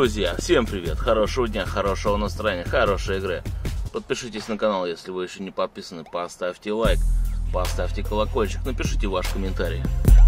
Друзья, всем привет, хорошего дня, хорошего настроения, хорошей игры. Подпишитесь на канал, если вы еще не подписаны, поставьте лайк, поставьте колокольчик, напишите ваш комментарий.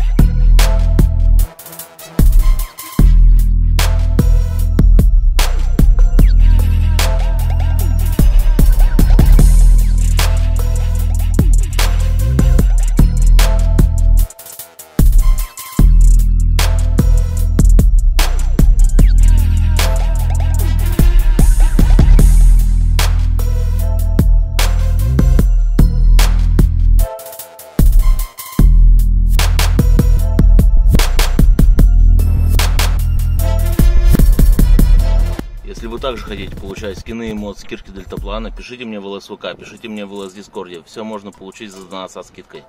Если вы также хотите получать скины, эмоции, кирки дельтаплана, пишите мне в ЛСВК, пишите мне в ЛС Дискорде. Все можно получить за донат со скидкой.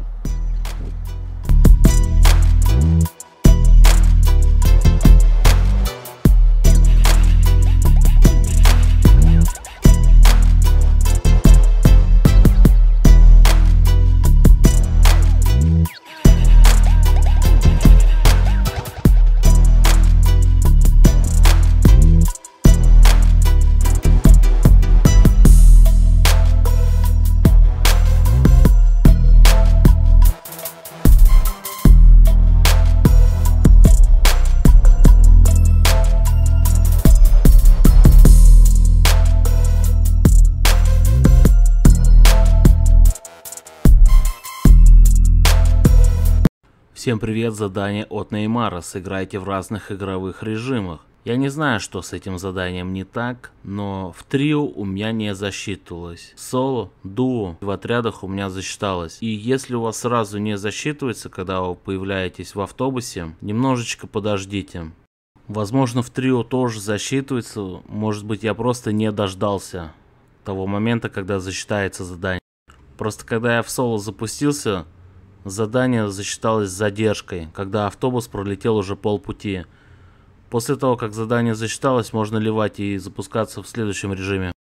Всем привет, задание от Неймара. Сыграйте в разных игровых режимах. Я не знаю, что с этим заданием не так, но в трио у меня не засчитывалось. Соло, дуо в отрядах у меня засчиталось. И если у вас сразу не засчитывается, когда вы появляетесь в автобусе, немножечко подождите. Возможно, в трио тоже засчитывается. Может быть, я просто не дождался того момента, когда засчитается задание. Просто когда я в соло запустился, задание засчиталось с задержкой, когда автобус пролетел уже полпути. После того, как задание засчиталось, можно ливать и запускаться в следующем режиме.